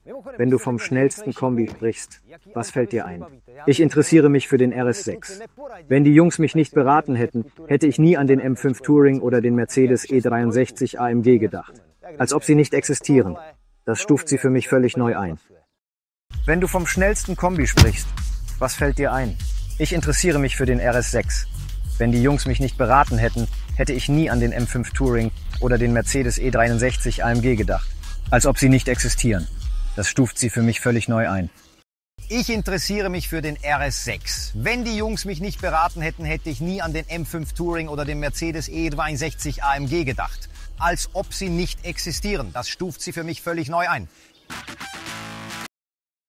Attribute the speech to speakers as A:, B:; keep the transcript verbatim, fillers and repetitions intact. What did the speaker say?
A: Wenn du vom schnellsten Kombi sprichst, was fällt dir ein? Ich interessiere mich für den R S sechs. Wenn die Jungs mich nicht beraten hätten, hätte ich nie an den M fünf Touring oder den Mercedes E dreiundsechzig A M G gedacht. Als ob sie nicht existieren. Das stuft sie für mich völlig neu ein. Wenn du vom schnellsten Kombi sprichst, was fällt dir ein? Ich interessiere mich für den R S sechs. Wenn die Jungs mich nicht beraten hätten, hätte ich nie an den M fünf Touring oder den Mercedes E dreiundsechzig A M G gedacht. Als ob sie nicht existieren. Das stuft sie für mich völlig neu ein.
B: Ich interessiere mich für den R S sechs. Wenn die Jungs mich nicht beraten hätten, hätte ich nie an den M fünf Touring oder den Mercedes E dreiundsechzig A M G gedacht. Als ob sie nicht existieren. Das stuft sie für mich völlig neu ein.